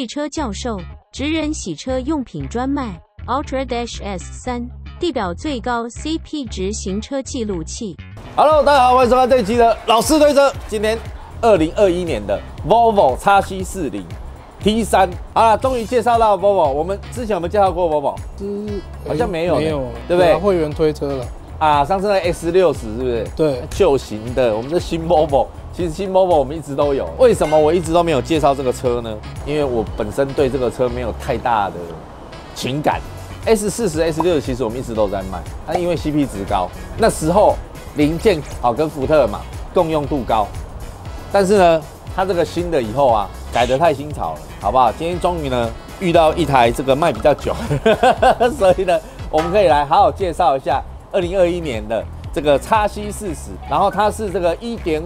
车教授，职人洗车用品专卖 Ultra-S3， 地表最高 CP 值行车记录器。 Hello， 大家好，欢迎收看这一期的老师推车。今天2021年的 Volvo XC40 T3， 好了，终于介绍到 Volvo。我们之前有没有介绍过 Volvo？好像没有， 没有， 对不对？ 会员推车了啊，上次那 S60是不是？ 对， 旧型的，我们的新 Volvo。其实新 Volvo 我们一直都有，为什么我一直都没有介绍这个车呢？因为我本身对这个车没有太大的情感。S40、S60其实我们一直都在卖，但因为 CP 值高，那时候零件好跟福特嘛共用度高，但是呢，它这个新的以后啊，改得太新潮了，好不好？今天终于呢遇到一台这个卖比较久，所以呢，我们可以来好好介绍一下2021年的这个 XC40， 然后它是这个 1.5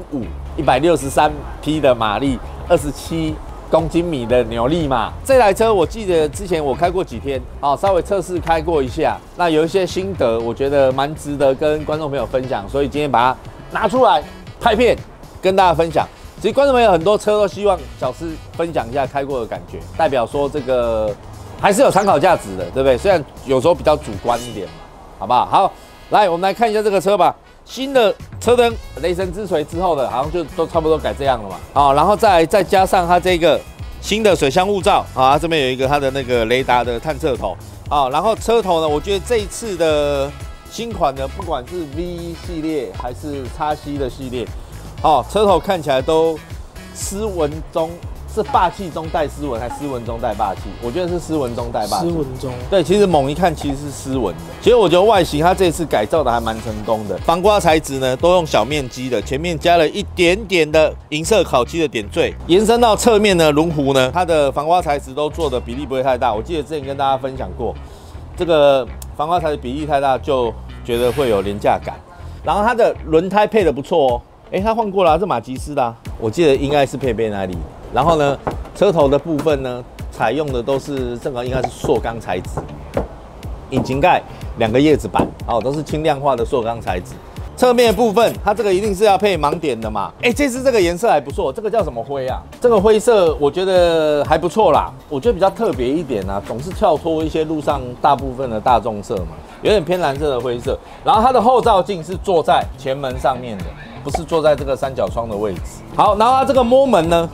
163匹的马力，27公斤米的扭力嘛。这台车我记得之前我开过几天，稍微测试开过一下，那有一些心得，我觉得蛮值得跟观众朋友分享，所以今天把它拿出来拍片跟大家分享。其实观众朋友很多车都希望小师分享一下开过的感觉，代表说这个还是有参考价值的，对不对？虽然有时候比较主观一点嘛，好不好？好，来我们来看一下这个车吧。新的车灯雷神之锤之后的，好像就都差不多改这样了嘛。好，然后再加上它这个新的水箱雾罩啊，它这边有一个它的那个雷达的探测头。好，然后车头呢，我觉得这一次的新款的，不管是 V 系列还是 XC 的系列，车头看起来都斯文中是霸气中带斯文，还是斯文中带霸气？我觉得是斯文中带霸气。 斯文中，对， 其实猛一看其实是斯文的。其实我觉得外形它这次改造的还蛮成功的，防刮材质呢都用小面积的，前面加了一点点的银色烤漆的点缀，延伸到侧面呢轮毂呢，它的防刮材质都做的比例不会太大。我记得之前跟大家分享过，这个防刮材质比例太大就觉得会有廉价感。然后它的轮胎配的不错哦，它换过了，这马吉斯的，我记得应该是配贝耐力。然后呢，车头的部分呢，采用的都是这个应该是塑钢材质，引擎盖2个叶子板，都是轻量化的塑钢材质。侧面的部分，它这个一定是要配盲点的嘛。这次这个颜色还不错，这个叫什么灰啊？这个灰色我觉得还不错啦，我觉得比较特别一点啊，总是跳脱一些路上大部分的大众色嘛，有点偏蓝色的灰色。然后它的后照镜是坐在前门上面的，不是坐在这个三角窗的位置。好，然后它这个摸门呢，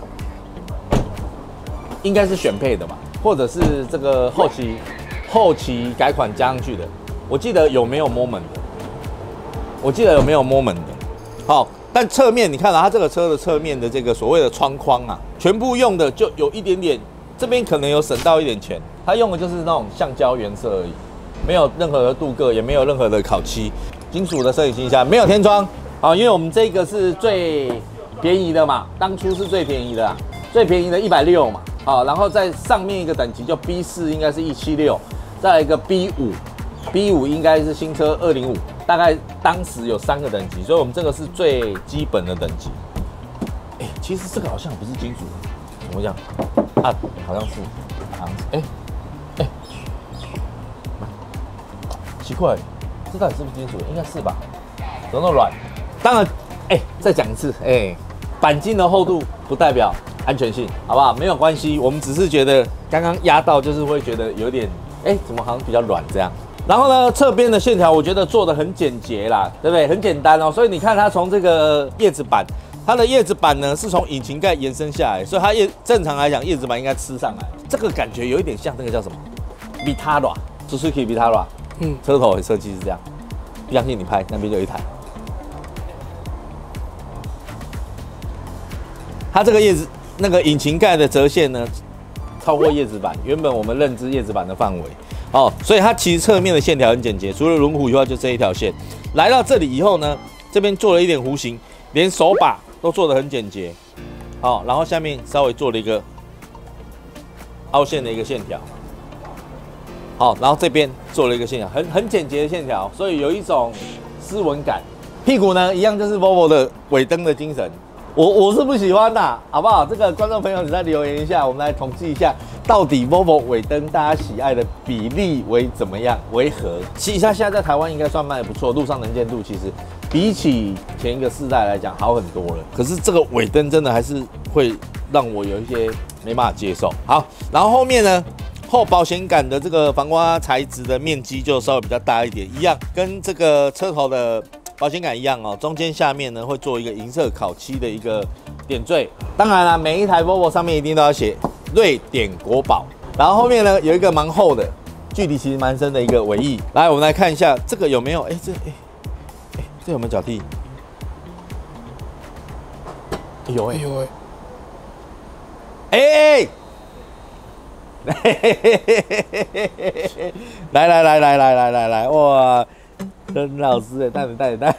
应该是选配的吧，或者是这个后期改款加上去的。我记得有没有摸门的？我记得有没有摸门的？好，但侧面你看到它这个车的侧面的这个所谓的窗框啊，全部用的就有一点点，这边可能有省到一点钱，它用的就是那种橡胶原色而已，没有任何的镀铬，也没有任何的烤漆，金属的摄影机箱，没有天窗啊，因为我们这个是最便宜的嘛，当初是最便宜的啊，最便宜的160嘛。好，然后在上面一个等级就 B4 应该是176，再来一个 B5 应该是新车205，大概当时有3个等级，所以我们这个是最基本的等级。其实这个好像不是金属的，怎么讲啊？好像是，奇怪，这到底是不是金属的？应该是吧？怎么那么软？当然，再讲一次，钣金的厚度不代表安全性，好不好？没有关系，我们只是觉得刚刚压到，就是会觉得有点，怎么好像比较软这样。然后呢，侧边的线条我觉得做的很简洁啦，对不对？很简单哦。所以你看它从这个叶子板，它的叶子板呢是从引擎盖延伸下来，所以它正常来讲叶子板应该吃上来。这个感觉有一点像那个叫什么 Vitara Suzuki Vitara， 车头的设计是这样。不相信你拍，那边就有一台。它这个那个引擎盖的折线呢，超过叶子板原本我们认知叶子板的范围。所以它其实侧面的线条很简洁，除了轮毂以外就这一条线。来到这里以后呢，这边做了一点弧形，连手把都做得很简洁。然后下面稍微做了一个凹陷的一个线条。然后这边做了一个线条，很简洁的线条，所以有一种斯文感。屁股呢，一样就是 Volvo 的尾灯的精神。我是不喜欢的，好不好？这个观众朋友你再留言一下，我们来统计一下，到底 Volvo 尾灯大家喜爱的比例为怎么样？为何？其实它现在在台湾应该算卖得不错，路上能见度其实比起前一个世代来讲好很多了。可是这个尾灯真的还是会让我有一些没办法接受。好，然后后面呢，后保险杆的这个防刮材质的面积就稍微比较大一点，一样跟这个车头的保险杆一样哦，中间下面呢会做一个银色烤漆的一个点缀。当然啦，每一台 Volvo 上面一定都要写瑞典国宝。然后后面呢有一个蛮厚的，距离其实蛮深的一个尾翼。来，我们来看一下这个有没有？这有没有脚地？有来，哇，陈老师带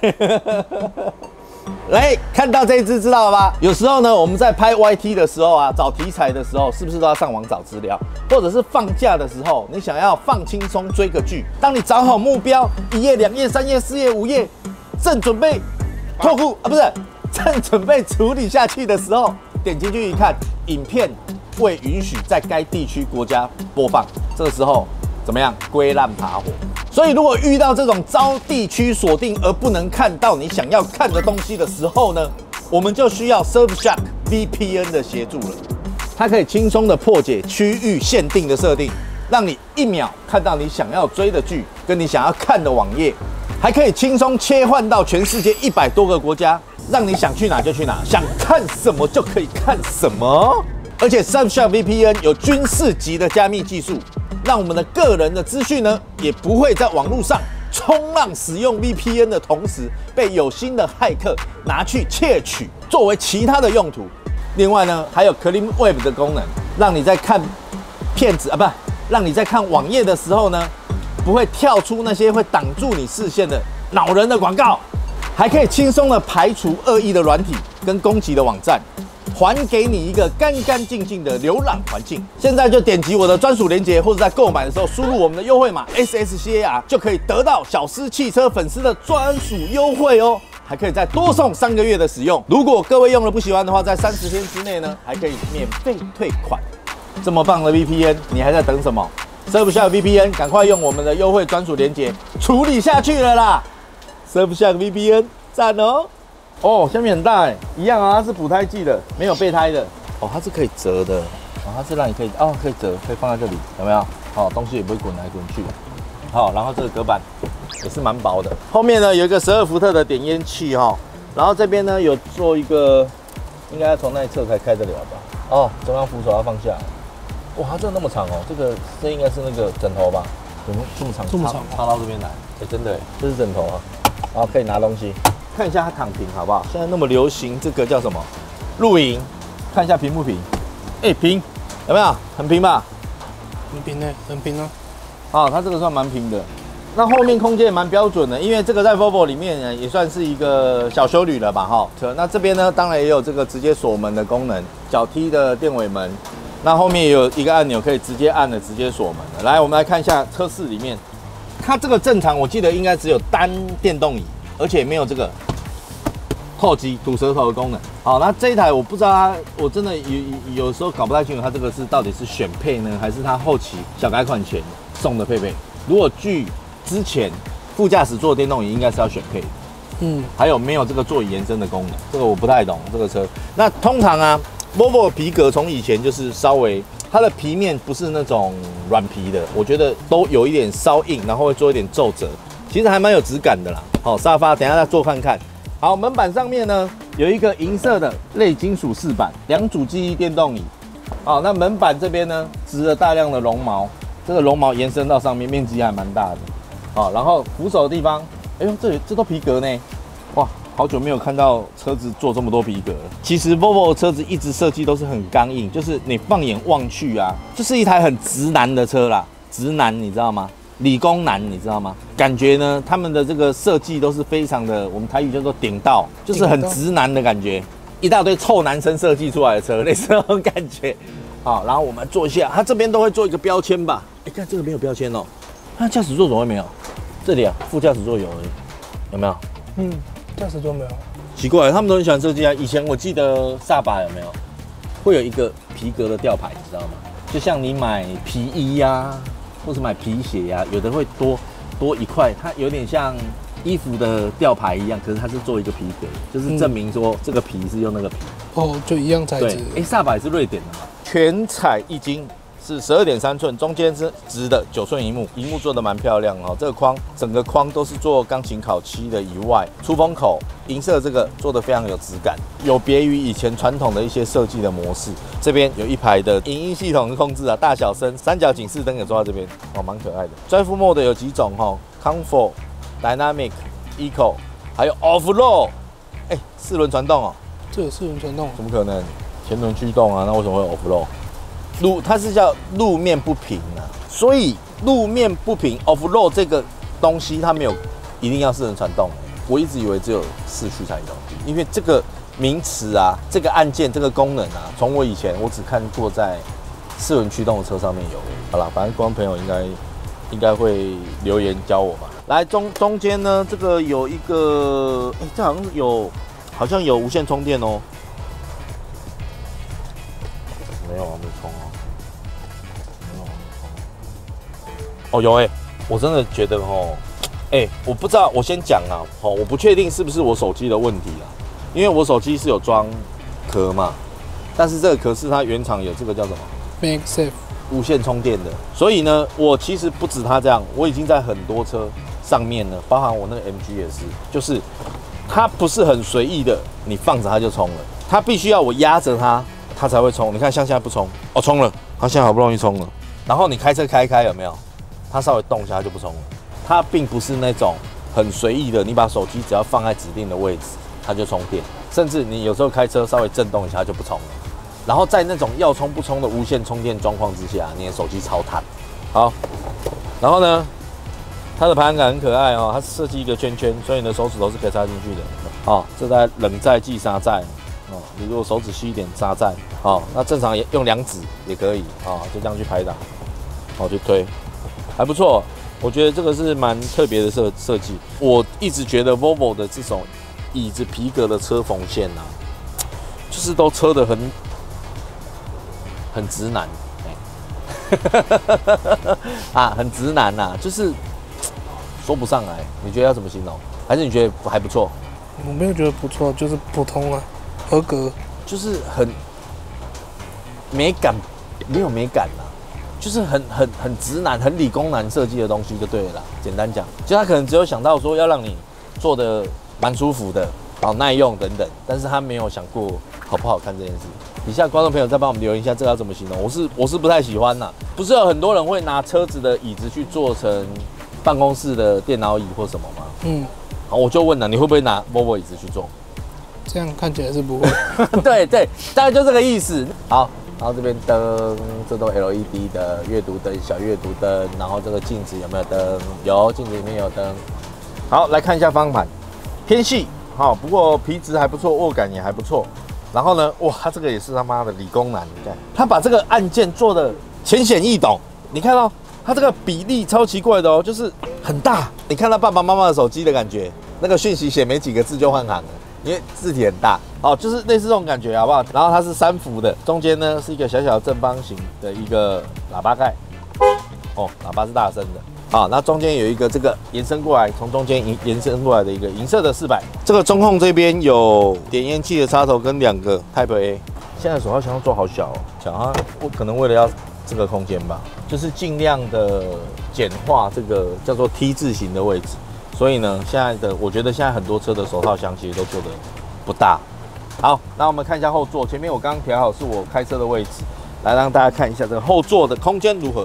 来看到这一支知道了吧？有时候呢，我们在拍 YT 的时候啊，找题材的时候，是不是都要上网找资料？或者是放假的时候，你想要放轻松追个剧，当你找好目标，1页、2页、3页、4页、5页，正准备脱裤啊，不是，正准备处理下去的时候，点进去一看，影片未允许在该地区国家播放，这个时候怎么样？归烂爬火。所以，如果遇到这种遭地区锁定而不能看到你想要看的东西的时候呢，我们就需要 Surfshark VPN 的协助了。它可以轻松的破解区域限定的设定，让你1秒看到你想要追的剧跟你想要看的网页，还可以轻松切换到全世界100多个国家，让你想去哪就去哪，想看什么就可以看什么。而且 Surfshark VPN 有军事级的加密技术，让我们的个人的资讯呢，也不会在网络上冲浪使用 VPN 的同时，被有心的骇客拿去窃取，作为其他的用途。另外呢，还有 Clean Web 的功能，让你在看片子啊，不，让你在看网页的时候呢，不会跳出那些会挡住你视线的恼人的广告，还可以轻松的排除恶意的软体跟攻击的网站。还给你一个干干净净的浏览环境。现在就点击我的专属链接，或者在购买的时候输入我们的优惠码 SSCAR， 就可以得到小狮汽车粉丝的专属优惠哦，还可以再多送3个月的使用。如果各位用了不喜欢的话，在30天之内呢，还可以免费退款。这么棒的 VPN， 你还在等什么？Surfshark VPN， 赶快用我们的优惠专属链接处理下去了啦 ！Surfshark VPN， 赞哦！哦，下面很大哎，一样啊，它是补胎剂的，没有备胎的。哦，它是可以折的，哦，它是让你可以可以折，可以放在这里，有没有？好，东西也不会滚来滚去。好，然后这个隔板也是蛮薄的。后面呢有一个12伏特的点烟器哈，然后这边呢有做一个，应该要从那一侧才开得了吧？哦，中央扶手要放下来。哇，它真的那么长哦，这应该是那个枕头吧？怎么这么长？ 这么长， 插到这边来？哎，真的，这是枕头啊，然后可以拿东西。看一下它躺平好不好？现在那么流行这个叫什么？露营。看一下平不平？哎，平，有没有？很平吧？ 很平呢，很平啊。 啊，它这个算蛮平的。那后面空间也蛮标准的，因为这个在 Volvo 里面呢也算是一个小休旅了吧？哈，那这边呢当然也有这个直接锁门的功能，脚踢的电尾门。那后面也有一个按钮可以直接按的直接锁门的。来，我们来看一下车室里面，它这个正常我记得应该只有单电动椅。而且没有这个后机吐舌头的功能。好，那这一台我不知道它，我真的有时候搞不太清楚它这个是到底是选配呢，还是它后期小改款前送的配备。如果据之前副驾驶座电动椅应该是要选配的，还有没有这个座椅延伸的功能？这个我不太懂这个车。那通常啊 ，Volvo 皮革从以前就是稍微它的皮面不是那种软皮的，我觉得都有一点稍硬，然后会做一点皱褶。其实还蛮有质感的啦。好，沙发等一下再坐看看。好，门板上面呢有一个银色的类金属饰板，2组记忆电动椅。好，那门板这边呢植了大量的绒毛，这个绒毛延伸到上面，面积还蛮大的。好，然后扶手的地方，哎呦，这都皮革呢。哇，好久没有看到车子做这么多皮革了。其实 Volvo 的车子一直设计都是很刚硬，就是你放眼望去啊，就是一台很直男的车啦。直男，你知道吗？理工男，你知道吗？感觉呢，他们的这个设计都是非常的，我们台语叫做顶道，就是很直男的感觉，一大堆臭男生设计出来的车，类似那种感觉。好，然后我们坐一下，它这边都会做一个标签吧？哎，看这个没有标签哦，那驾驶座怎么会没有？这里啊，副驾驶座有而已，有没有？ 驾驶座没有。 奇怪，他们都很喜欢设计啊。以前我记得萨巴有没有会有一个皮革的吊牌，你知道吗？就像你买皮衣呀，或是买皮鞋呀，有的会多一块，它有点像衣服的吊牌一样，可是它是做一个皮革，就是证明说这个皮是用那个皮。 哦，就一样材质。 对，萨巴也是瑞典的嘛。 全彩一晶。是12.3寸，中间是直的9寸萤幕做的蛮漂亮哦。这个框整个框都是做钢琴烤漆的，以外出风口银色这个做的非常有质感，有别于以前传统的一些设计的模式。这边有一排的影音系统控制啊，大小声、三角警示灯也做到这边哦，蛮可爱的。Drive Mode 有几种哦 ，Comfort、Dynamic、Eco， 还有 Off-Road， 4轮传动哦。 这有4轮传动？ 怎么可能？前轮驱动啊，那为什么会有 Off-Road？它是叫路面不平啊，所以路面不平 off-road 这个东西它没有一定要4轮传动，我一直以为只有4驱才有，因为这个名词啊，这个按键这个功能啊，从我以前我只看过在4轮驱动的车上面有。好啦，反正观众朋友应该会留言教我吧。来中间呢，这个有一个，这好像有无线充电哦。没有啊，没充啊，没有啊，没充。哦，有我真的觉得我不知道，我先讲啊，我不确定是不是我手机的问题啊，因为我手机是有装壳嘛，但是这个壳是它原厂有这个叫什么 MagSafe 无线充电的，所以呢，我其实不止它这样，我已经在很多车上面呢，包含我那个 MG 也是，就是它不是很随意的，你放着它就充了，它必须要我压着它才会充。你看像现在不充，哦，充了，它现在好不容易充了。然后你开车开一开有没有？它稍微动一下它就不充了。它并不是那种很随意的，你把手机只要放在指定的位置，它就充电。甚至你有时候开车稍微震动一下就不充了。然后在那种要充不充的无线充电状况之下，你的手机超烫。好，然后呢，它的排汗杆很可爱哦，它设计一个圈圈，所以你的手指头是可以插进去的。好，这在冷载即沙载。你如果手指细一点扎在，那正常用2指也可以，就这样去拍打，去推，还不错。我觉得这个是蛮特别的设计。我一直觉得 Volvo 的这种椅子皮革的车缝线啊，就是都车得很直男，很直男呐，就是说不上来。你觉得要怎么形容？还是你觉得还不错？ 我没有觉得不错，就是普通啊。合格， 就是很美感，没有美感啦，就是很直男、很理工男设计的东西就对了啦。简单讲，就他可能只有想到说要让你坐的蛮舒服的，耐用等等，但是他没有想过好不好看这件事。底下观众朋友再帮我们留言一下，这个要怎么形容？我是不太喜欢呐。不是有很多人会拿车子的椅子去做成办公室的电脑椅或什么吗？好，我就问了，你会不会拿 Volvo 椅子去做？ 这样看起来是不会。 对，大概就这个意思。好，然后这边灯，这都 LED 的阅读灯、小阅读灯，然后这个镜子有没有灯？有，镜子里面有灯。好，来看一下方向盘，偏细，不过皮质还不错，握感也还不错。然后呢，哇，它这个也是他妈的理工男，你看，他把这个按键做的浅显易懂，你看到它这个比例超奇怪的哦，就是很大。你看到爸爸妈妈的手机的感觉，那个讯息写没几个字就换行了。因为字体很大就是类似这种感觉，好不好？然后它是3幅的，中间呢是一个小小正方形的一个喇叭盖，喇叭是大声的。好，那中间有一个这个延伸过来，从中间延伸过来的一个银色的400。这个中控这边有点烟器的插头跟2个 Type A。现在手套箱做好小哦，我可能为了要这个空间吧，就是尽量的简化这个叫做 T 字形的位置。所以呢，我觉得现在很多车的手套箱其实都做得不大。好，那我们看一下后座，前面我刚刚调好是我开车的位置，来让大家看一下这个后座的空间如何。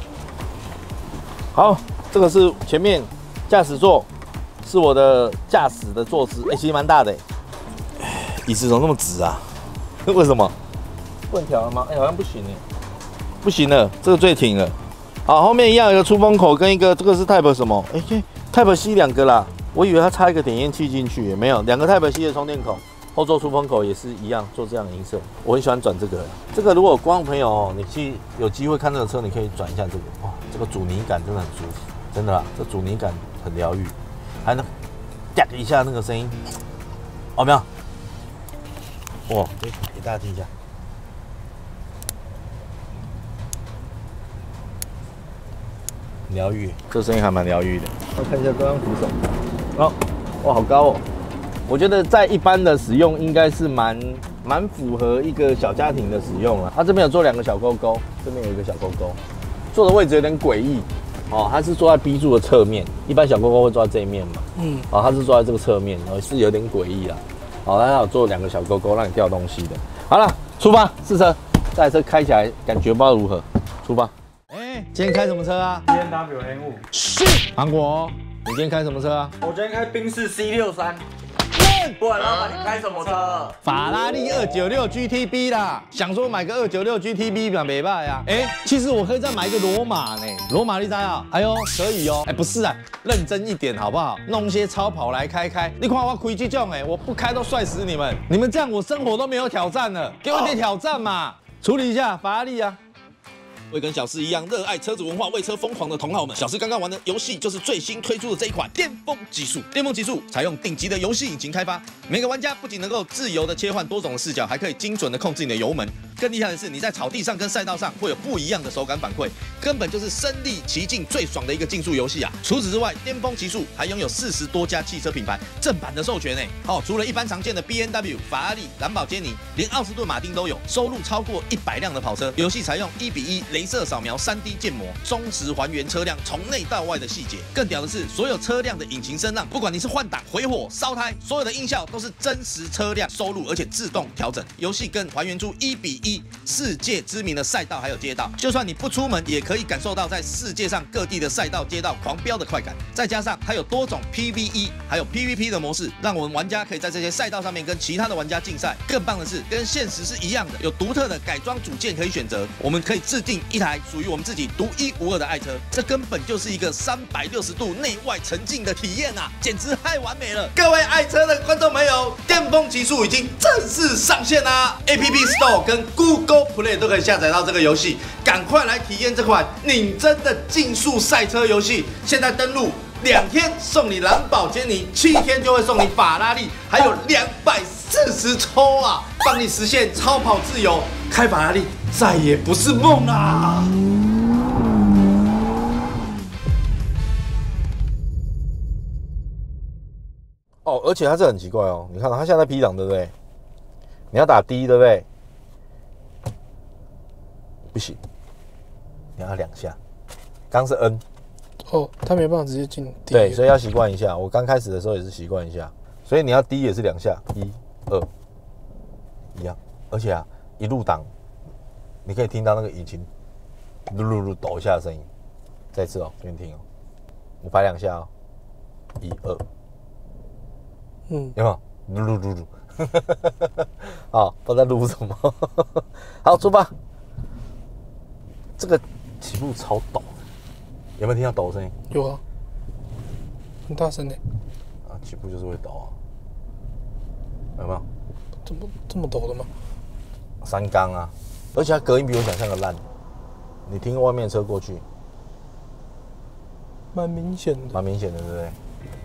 好，这个是前面驾驶座，是我的驾驶的坐姿，其实蛮大的。椅子怎么那么直啊？为什么？不能调了吗？好像不行不行了，这个最挺了。好，后面一样有一个出风口跟一个，这个是 Type 什么？Type C 2个啦，我以为它插一个点烟器进去，也没有，2个 Type C 的充电口，后座出风口也是一样，做这样的银色。我很喜欢转这个，如果观众朋友你有机会看这个车，你可以转一下这个，哇，这个阻尼感真的很舒服，真的啦，这阻尼感很疗愈，还能哒一下那个声音，有没有？哇，给大家听一下。疗愈，这声音还蛮疗愈的。我看一下中央扶手，哇，好高哦！我觉得在一般的使用应该是蛮蛮符合一个小家庭的使用了。它这边有做2个小勾勾，这边有一个小勾勾，坐的位置有点诡异哦。它是坐在 B 柱的侧面，一般小勾勾会坐在这一面嘛。哦，它是坐在这个侧面，然后是有点诡异啦。好，它有做2个小勾勾，让你吊东西的。好了，出发试车，这台车开起来感觉不知道如何。出发。今天开什么车啊 ？BMW N5。 是韩国哦。你今天开什么车啊？ 我今天开宾士 C63。不然老板，你开什么车？ 法拉利296 GTB 啦，想说买个296 GTB 嘛，没办呀。其实我可以再买一个罗马呢，罗马你知道？哎呦，可以哦。不是啊，认真一点好不好？弄些超跑来开开。你看我开这种我不开都帅死你们。你们这样我生活都没有挑战了，给我一点挑战嘛。处理一下法拉利啊。会跟小四一样热爱车子文化、为车疯狂的同好们，小四刚刚玩的游戏就是最新推出的这一款巅峰极速。巅峰极速采用顶级的游戏引擎开发，每个玩家不仅能够自由的切换多种的视角，还可以精准的控制你的油门。更厉害的是，你在草地上跟赛道上会有不一样的手感反馈，根本就是身临其境最爽的一个竞速游戏啊！除此之外，巅峰极速还拥有40多家汽车品牌正版的授权除了一般常见的 BMW、法拉利、兰博基尼，连奥斯顿马丁都有，收录超过100辆的跑车。游戏采用1:1雷射扫描 3D 建模，忠实还原车辆从内到外的细节。更屌的是，所有车辆的引擎声浪，不管你是换挡、回火、烧胎，所有的音效都是真实车辆收录，而且自动调整。游戏更还原出1:1世界知名的赛道还有街道，就算你不出门，也可以感受到在世界上各地的赛道街道狂飙的快感。再加上它有多种 PVE 还有 PVP 的模式，让我们玩家可以在这些赛道上面跟其他的玩家竞赛。更棒的是，跟现实是一样的，有独特的改装组件可以选择，我们可以制定一台属于我们自己独一无二的爱车，这根本就是一个360度内外沉浸的体验啊，简直太完美了！各位爱车的观众朋友，巅峰极速已经正式上线啦 ！App Store 跟 Google Play 都可以下载到这个游戏，赶快来体验这款拟真的竞速赛车游戏。现在登录2天送你兰博基尼，7天就会送你法拉利，还有240抽啊，帮你实现超跑自由，开法拉利再也不是梦啦！哦，而且它这很奇怪哦，你看它现在 P 档对不对？你要打 D 对不对？不行，你要2下。刚是 N。 哦，它没办法直接进 D。 对，所以要习惯一下。我刚开始的时候也是习惯一下，所以你要 D 也是2下，1、2，一样。而且啊，一入档，你可以听到那个引擎噜噜噜抖一下的声音。再一次哦，给你听哦，我拍2下哦，1、2。有没有？噜噜噜噜。好，不知道在录什么。好，出发。这个起步超陡，有没有听到抖的声音？ 有啊，很大声呢。 啊，起步就是会抖啊，有没有？ 这么陡的吗 ？3缸啊，而且它隔音比我想象的烂。你听外面的车过去， 蛮明显的， 蛮明显的，对不对？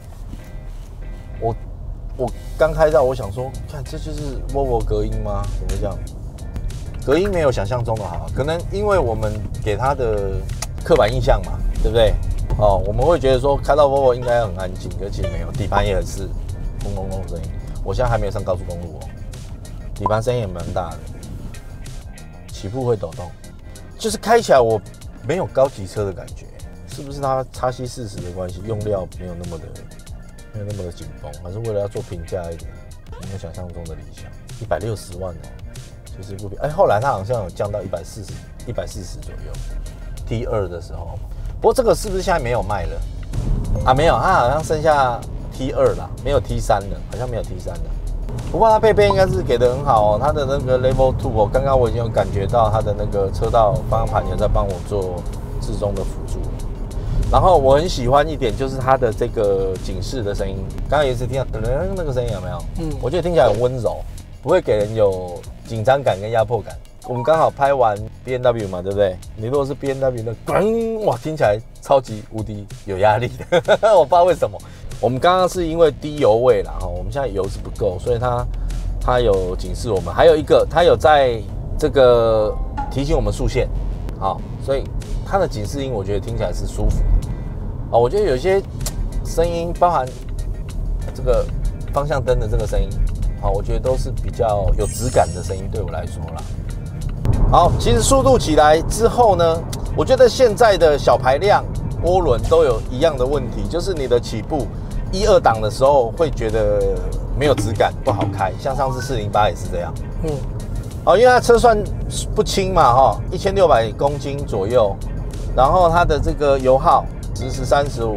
我刚开到，我想说，看这就是 Volvo 隔音吗？怎么会这样？隔音没有想象中的好，可能因为我们给它的刻板印象嘛，对不对？哦，我们会觉得说开到 Volvo 应该很安静，可其实没有，底盘也很是轰隆隆的声音。我现在还没有上高速公路哦，底盘声音也蛮大的，起步会抖动，就是开起来我没有高级车的感觉，是不是它XC40的关系，用料没有那么的紧绷，还是为了要做平价一点，没有想象中的理想，160万哦。其实不便宜，后来它好像有降到140左右 ，T2 的时候。不过这个是不是现在没有卖了？啊，没有，它好像剩下 T2 啦，没有 T3 了，好像没有 T3 了。不过它配备应该是给的很好哦，它的那个 Level 2哦，刚刚我已经有感觉到它的那个车道方向盘有在帮我做自动的辅助。然后我很喜欢一点就是它的这个警示的声音，刚刚也是听到噔噔那个声音有没有？我觉得听起来很温柔。不会给人有紧张感跟压迫感。我们刚好拍完 BMW 嘛，对不对？你如果是 BMW 的，哇，听起来超级无敌有压力的。我不知道为什么。我们刚刚是因为低油位啦，我们现在油是不够，所以它有警示我们。还有一个，它有在这个提醒我们速限，好，所以它的警示音我觉得听起来是舒服的。我觉得有些声音包含这个方向灯的这个声音。 好，我觉得都是比较有质感的声音，对我来说啦。好，其实速度起来之后呢，我觉得现在的小排量涡轮都有一样的问题，就是你的起步1、2档的时候会觉得没有质感，不好开。像上次408也是这样。因为它车算不轻嘛，1600公斤左右，然后它的这个油耗10是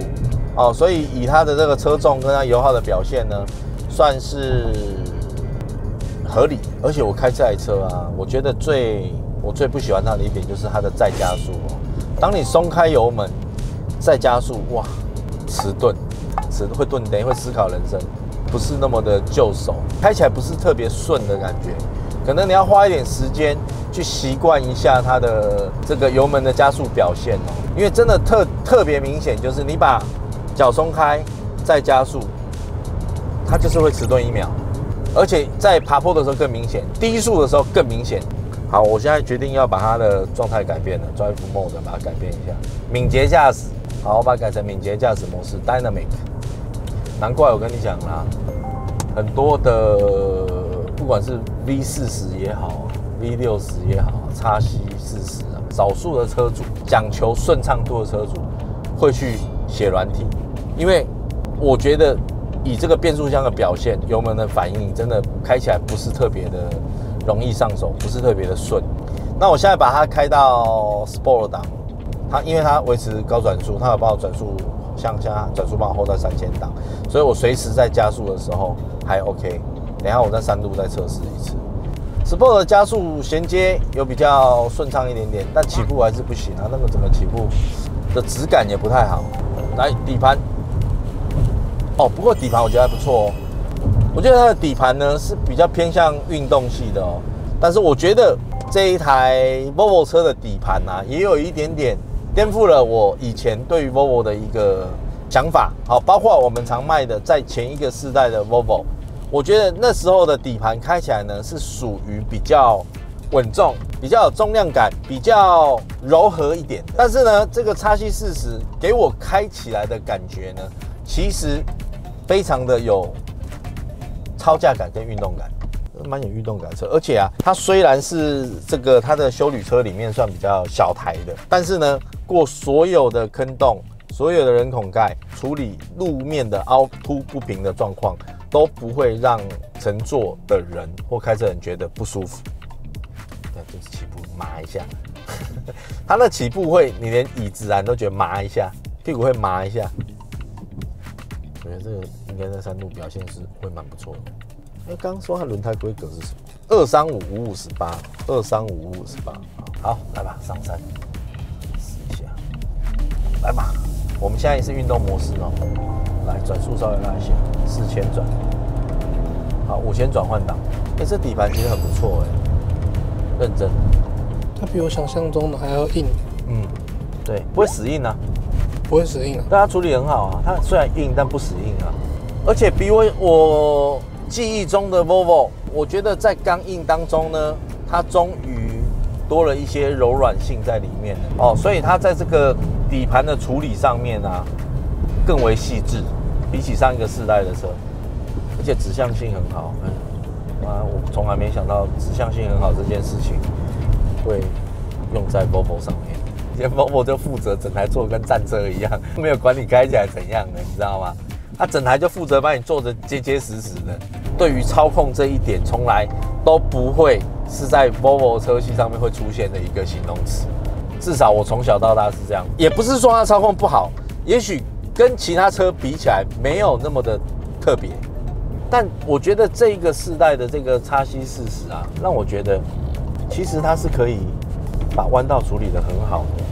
35，所以以它的这个车重跟它油耗的表现呢，算是合理。而且我开这台车啊，我觉得我最不喜欢它的一点就是它的再加速当你松开油门再加速，哇，迟钝，会顿呆，会思考人生，不是那么的就手，开起来不是特别顺的感觉。可能你要花一点时间去习惯一下它的这个油门的加速表现因为真的特别明显，就是你把脚松开再加速，它就是会迟钝1秒，而且在爬坡的时候更明显，低速的时候更明显。好，我现在决定要把它的状态改变了 ，Drive Mode 把它改变一下，敏捷驾驶。好，我把它改成敏捷驾驶模式 Dynamic。难怪我跟你讲啦，很多的不管是 V40也好 ，V60也好，XC40啊，少数的车主讲求顺畅度的车主会去写软体，因为我觉得以这个变速箱的表现，油门的反应真的开起来不是特别的容易上手，不是特别的顺。那我现在把它开到 Sport 档，因为它维持高转速，它有帮我转速，像现在转速帮我 hold 在3000档，所以我随时在加速的时候还 OK。等一下我在山路再测试一次。Sport 的加速衔接有比较顺畅一点点，但起步还是不行啊，那个整个起步的质感也不太好。来底盘，不过底盘我觉得还不错我觉得它的底盘呢是比较偏向运动系的但是我觉得这一台 Volvo 车的底盘啊，也有一点点颠覆了我以前对于 Volvo 的一个想法。好，包括我们常卖的在前一个世代的 Volvo， 我觉得那时候的底盘开起来呢是属于比较稳重，比较有重量感，比较柔和一点。但是呢，这个 XC40给我开起来的感觉呢，其实非常的有超驾感跟运动感，蛮有运动感的车。而且啊，它虽然是这个它的休旅车里面算比较小台的，但是呢，过所有的坑洞、所有的人孔盖，处理路面的凹凸不平的状况，都不会让乘坐的人或开车人觉得不舒服。对，就是起步麻一下，它的起步会，你连椅子啊你都觉得麻一下，屁股会麻一下。我觉得这个应该在山路表现是会蛮不错的。刚刚说它轮胎规格是什么？235/558，235/558。好，来吧，上山试一下。来吧，我们现在也是运动模式来，转速稍微拉一下，4000转。好，5000转换挡。这底盘其实很不错认真。 它比我想象中的还要硬。 对，不会死硬啊。 不会死硬啊， 但它处理很好啊，它虽然硬但不死硬啊，而且比我记忆中的 Volvo， 我觉得在刚硬当中呢，它终于多了一些柔软性在里面了所以它在这个底盘的处理上面啊，更为细致，比起上一个世代的车，而且指向性很好。我从来没想到指向性很好这件事情会用在 Volvo 上面。以前 Volvo 就负责整台做跟战车一样，没有管你开起来怎样的，你知道吗？它整台就负责把你做得结结实实的。对于操控这一点，从来都不会是在 Volvo 车系上面会出现的一个形容词。至少我从小到大是这样，也不是说它操控不好，也许跟其他车比起来没有那么的特别。但我觉得这一个世代的这个 XC40啊，让我觉得其实它是可以把弯道处理得很好的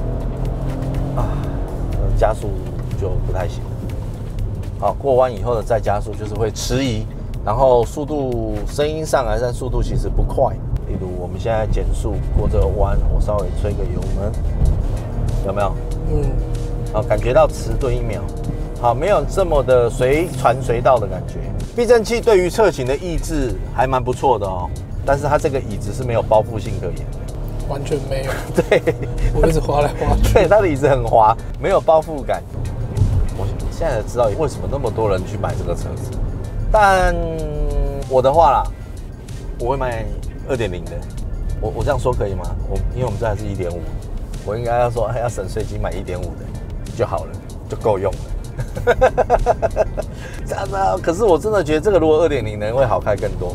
加速就不太行。好，过弯以后的再加速就是会迟疑，然后速度声音上来，但速度其实不快。例如我们现在减速过这个弯，我稍微吹个油门，有没有？好，感觉到迟钝1秒。好，没有这么的随传随到的感觉。避震器对于侧倾的抑制还蛮不错的但是它这个椅子是没有包覆性可言的。 完全没有。 对， 我一直滑来滑去。 对，它的椅子很滑，没有包覆感。我现在才知道为什么那么多人去买这个车子。但我的话啦，我会买2.0的。我这样说可以吗？因为我们这还是1.5，我应该要说要省税金买1.5的就好了，就够用了。这样子啊，可是我真的觉得这个如果2.0的会好开更多。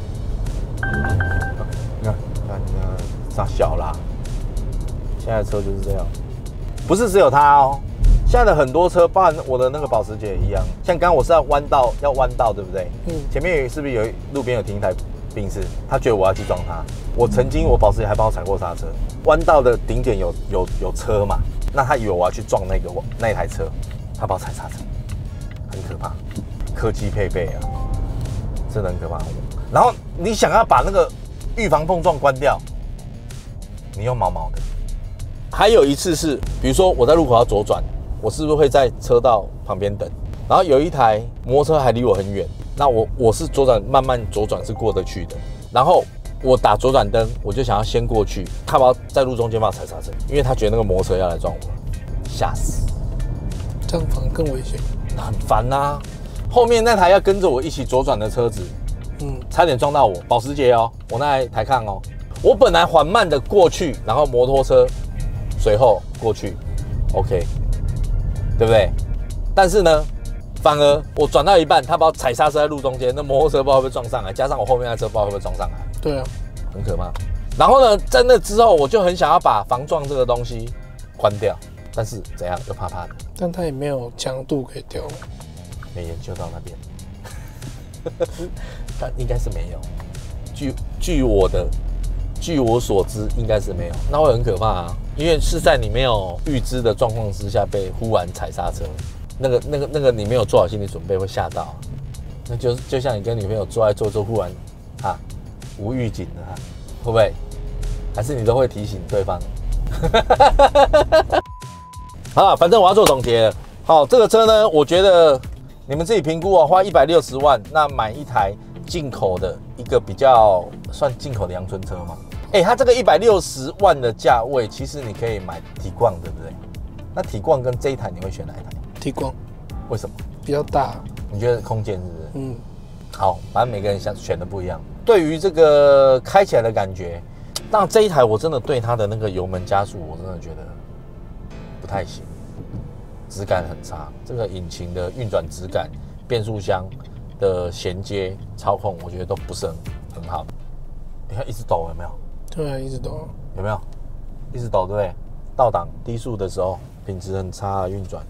你看，傻小啦，现在的车就是这样，不是只有它哦。现在的很多车，包含我的那个保时捷也一样。像刚刚我是要弯道，对不对？前面是不是有路边有停一台宾士？他觉得我要去撞他。我保时捷还帮我踩过刹车。弯道的顶点有车嘛？那他以为我要去撞那一台车，他帮我踩刹车，很可怕。科技配备啊，真的很可怕。然后你想要把那个预防碰撞关掉，你用毛毛的。还有一次是，比如说我在路口要左转。我是不是会在车道旁边等？然后有一台摩托车还离我很远，那我是慢慢左转是过得去的。然后我打左转灯，我就想要先过去，他把在路中间帮我踩刹车，因为他觉得那个摩托车要来撞我，吓死！ 这样反而更危险， 很烦啊！后面那台要跟着我一起左转的车子，差点撞到我，保时捷哦，我那台抗哦，我本来缓慢的过去，然后摩托车随后过去 ，OK。对不对？但是呢，反而我转到一半，他把我踩刹车在路中间，那摩托车不知道会不会撞上来，加上我后面的车不知道会不会撞上来。 对啊， 很可怕。然后呢，在那之后，我就很想要把防撞这个东西关掉，但是怎样又怕怕的。 但它也没有强度可以调， 没研究到那边，但应该是没有。据我所知，应该是没有，那会很可怕啊！因为是在你没有预知的状况之下被忽然踩刹车，那个你没有做好心理准备会吓到，那就像你跟女朋友做爱做忽然无预警的会不会？还是你都会提醒对方？好了，反正我要做总结了。好，这个车呢，我觉得你们自己评估哦，花160万，那买一台进口的一个比较算进口的阳春车吗？它这个160万的价位，其实你可以买体冠，对不对？那体冠跟这一台，你会选哪一台？ 体冠。 为什么？ 比较大。 你觉得空间是不是？好，反正每个人选的不一样。对于这个开起来的感觉，那这一台我真的对它的那个油门加速，我真的觉得不太行，质感很差。这个引擎的运转质感、变速箱的衔接、操控，我觉得都不是很好。你看一直抖有没有？ 对啊，一直抖。 有没有？一直抖，对不对？倒档低速的时候，品质很差，运转。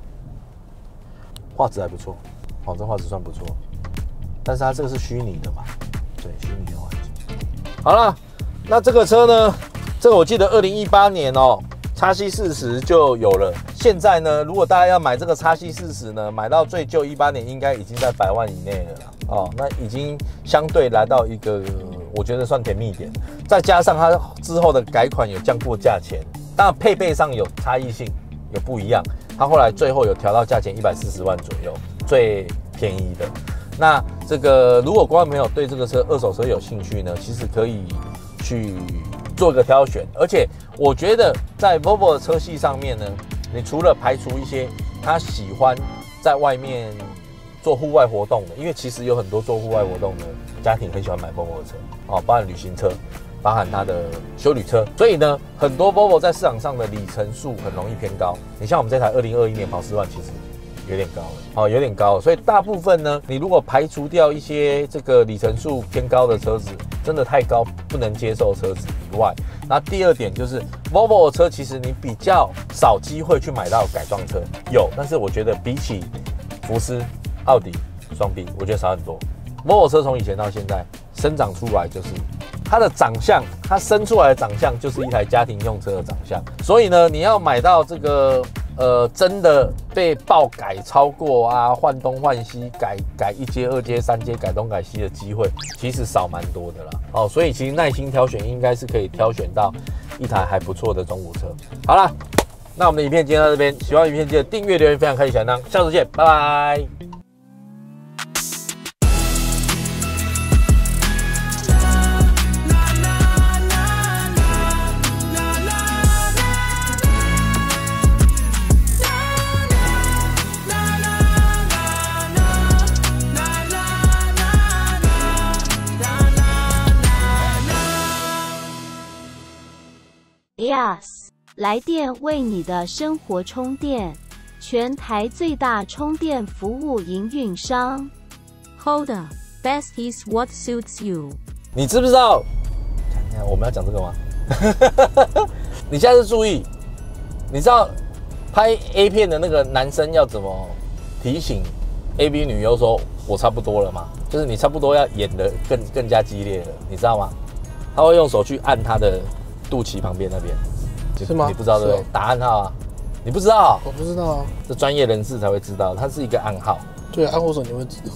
画质还不错，这画质算不错。但是它这个是虚拟的嘛？对，虚拟的环境。好了，那这个车呢？这个我记得2018年哦，XC40就有了。现在呢，如果大家要买这个XC40呢，买到最旧18年应该已经在100万以内了啦。那已经相对来到一个我觉得算甜蜜点。再加上它之后的改款有降过价钱，当然配备上有差异性，有不一样。它后来最后有调到价钱140万左右，最便宜的。那这个如果观众朋友对这个车二手车有兴趣呢，其实可以去做一个挑选。而且我觉得在 Volvo 的车系上面呢，你除了排除一些他喜欢在外面做户外活动的，因为其实有很多做户外活动的家庭很喜欢买 Volvo 的车包含旅行车，包含它的休旅车。所以呢，很多 Volvo 在市场上的里程数很容易偏高。你像我们这台2021年跑4万，其实有点高了，有点高了。所以大部分呢，你如果排除掉一些这个里程数偏高的车子，真的太高不能接受车子以外，那第二点就是 Volvo 的车，其实你比较少机会去买到改装车，有，但是我觉得比起福斯、奥迪、双 B， 我觉得少很多。Volvo 车从以前到现在生长出来，就是它的长相，它生出来的长相就是一台家庭用车的长相。所以呢，你要买到这个真的被爆改超过换东换西，改1阶、2阶、3阶，改东改西的机会，其实少蛮多的啦。所以其实耐心挑选，应该是可以挑选到一台还不错的中古车。好啦，那我们的影片今天到这边，喜欢影片记得订阅、留言、分享、开启小铃铛，下次见，拜拜。 Plus， 来电为你的生活充电，全台最大充电服务营运商。 Hold up, best is what suits you。 你知不知道？看我们要讲这个吗？你下次注意，你知道拍 A 片的那个男生要怎么提醒 AV 女优说“我差不多了”吗？就是你差不多要演得更加激烈了，你知道吗？他会用手去按他的肚脐旁边那边， 是吗？ 你不知道对不对？打暗号啊，你不知道？ 我不知道啊， 这专业人士才会知道，它是一个暗号。 对，按为什么你会知道？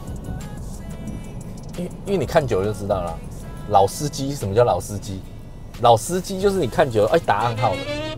因为你看久了就知道了。老司机，什么叫老司机？老司机就是你看久了，哎，打暗号了。